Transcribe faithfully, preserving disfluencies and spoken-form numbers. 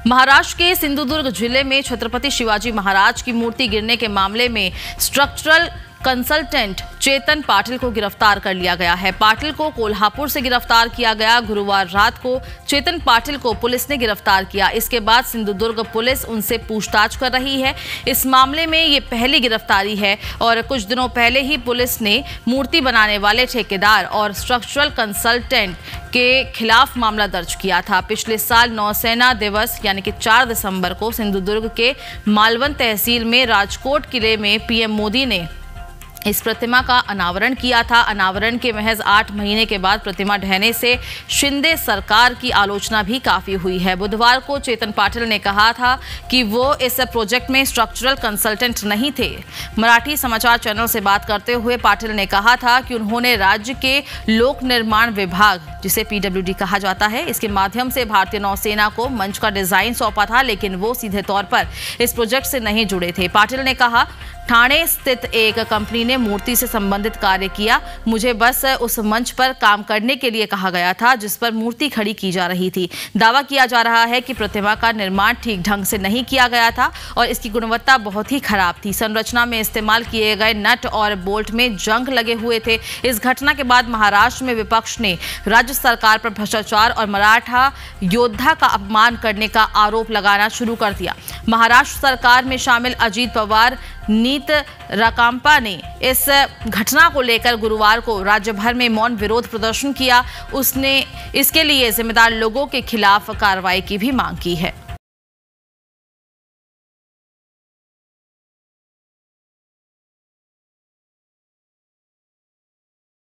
महाराष्ट्र के सिंधुदुर्ग जिले में छत्रपति शिवाजी महाराज की मूर्ति गिरने के मामले में स्ट्रक्चरल कंसल्टेंट चेतन पाटिल को गिरफ्तार कर लिया गया है। पाटिल को कोल्हापुर से गिरफ्तार किया गया। गुरुवार रात को चेतन पाटिल को पुलिस ने गिरफ्तार किया। इसके बाद सिंधुदुर्ग पुलिस उनसे पूछताछ कर रही है। इस मामले में ये पहली गिरफ्तारी है और कुछ दिनों पहले ही पुलिस ने मूर्ति बनाने वाले ठेकेदार और स्ट्रक्चरल कंसल्टेंट के खिलाफ मामला दर्ज किया था। पिछले साल नौसेना दिवस यानी कि चार दिसंबर को सिंधुदुर्ग के मालवंत तहसील में राजकोट किले में पीएम मोदी ने इस प्रतिमा का अनावरण किया था। अनावरण के महज आठ महीने के बाद प्रतिमा ढहने से शिंदे सरकार की आलोचना भी काफी हुई है। बुधवार को चेतन पाटिल ने कहा था कि वो इस प्रोजेक्ट में स्ट्रक्चरल कंसल्टेंट नहीं थे। मराठी समाचार चैनल से बात करते हुए पाटिल ने कहा था कि उन्होंने राज्य के लोक निर्माण विभाग, जिसे पीडब्ल्यूडी कहा जाता है, इसके माध्यम से भारतीय नौसेना को मंच का डिजाइन सौंपा था, लेकिन वो सीधे तौर पर इस प्रोजेक्ट से नहीं जुड़े थे। पाटिल ने कहा, ठाणे स्थित एक कंपनी ने मूर्ति से संबंधित कार्य किया। मुझे बस उस मंच पर काम करने के लिए कहा गया था जिस पर मूर्ति खड़ी की जा रही थी। दावा किया जा रहा है कि प्रतिमा का निर्माण ठीक ढंग से नहीं किया गया था और इसकी गुणवत्ता बहुत ही खराब थी। संरचना में इस्तेमाल किए गए नट और बोल्ट में जंग लगे हुए थे। इस घटना के बाद महाराष्ट्र में विपक्ष ने राज्य सरकार पर भ्रष्टाचार और मराठा योद्धा का अपमान करने का आरोप लगाना शुरू कर दिया। महाराष्ट्र सरकार में शामिल अजीत पवार, नीत राकांपा ने इस घटना को लेकर गुरुवार को राज्य भर में मौन विरोध प्रदर्शन किया। उसने इसके लिए जिम्मेदार लोगों के खिलाफ कार्रवाई की भी मांग की है।